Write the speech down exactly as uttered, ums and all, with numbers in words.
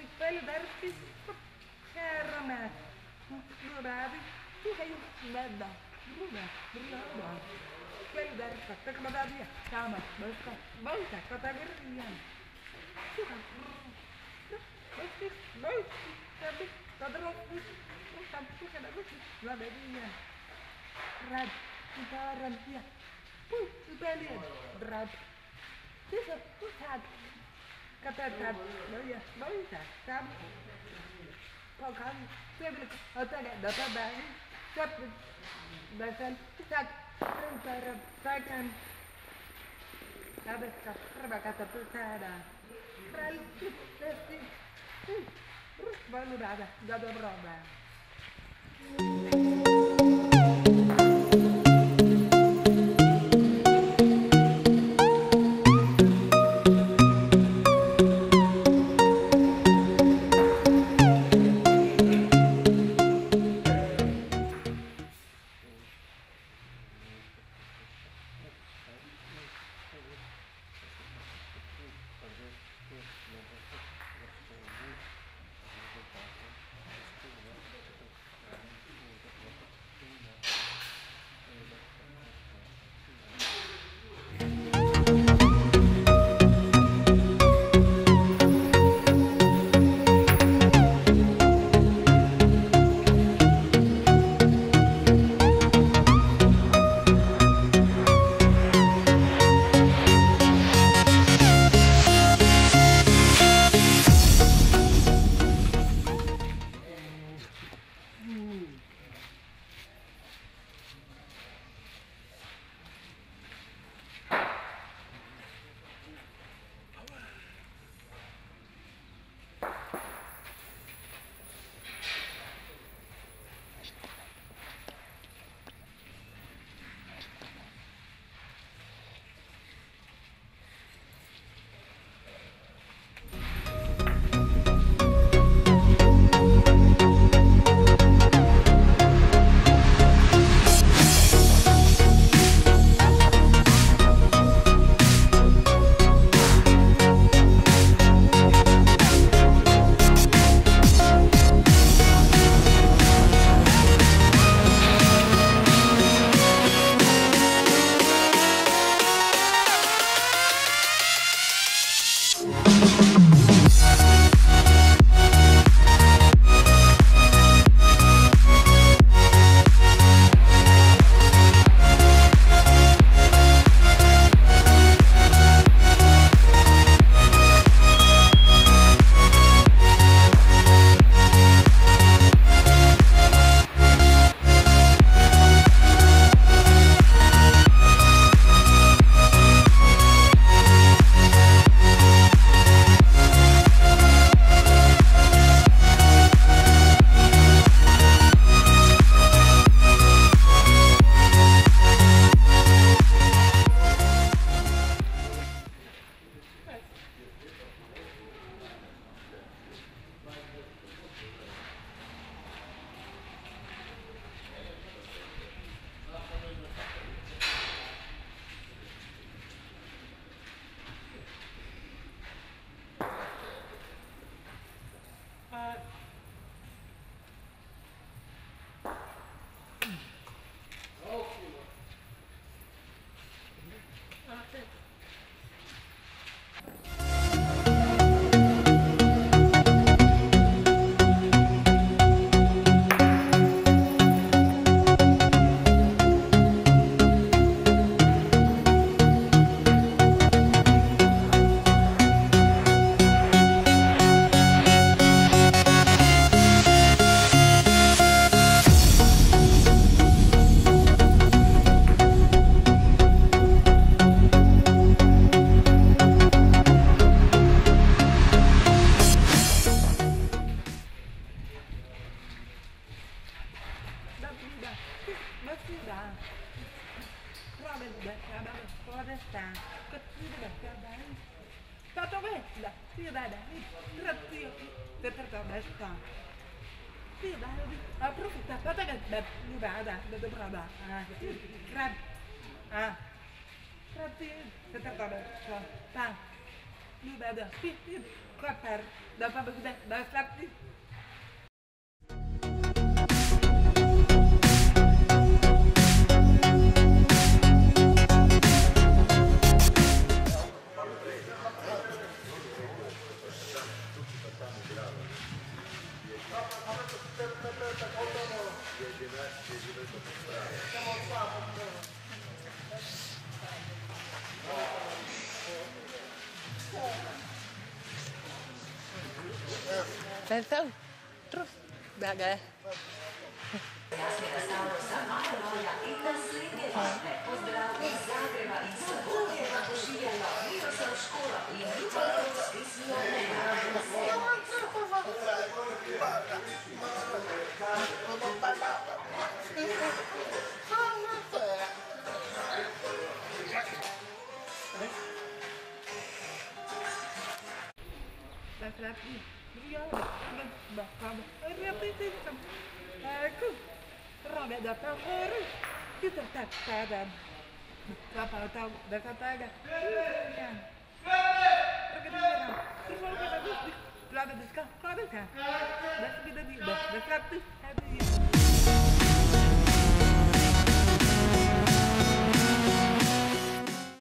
velho verti kerma. Durare, tu hai nada. Bruna, bruna. Velho verti, tak nada dia. Sama, basta. Basta, kata gerian. Basta, basta. Tapi, tak terus. Sampai kada basta. Lah dia. Rad, kita rad dia. Puh, Italian. Rad. Bisa, pusat. Kata tab, ya, basta. Tab. Kau kan, saya bilang, atau ada data baru. Tab, dasar, pusat. Terus takkan. Habis kerja kata pusada. Ral, pasti. Terus baru ada, dah ada berapa. Ah, berarti tetap ada. Bang. nu bij de spiegel, klapper, dan van de dan slaapt hij. Pensou? Terus, bagai. Vai falar aqui. Obrigada. Bacana. Repetição. Aku. Roda da tahor. Kita tak pada. Apa tahu? Dah kata agak. Perkenalan. Semua kita di. Lada di sekolah. Kau ada kan? Dah sudah di. Dah dah satu. Ada.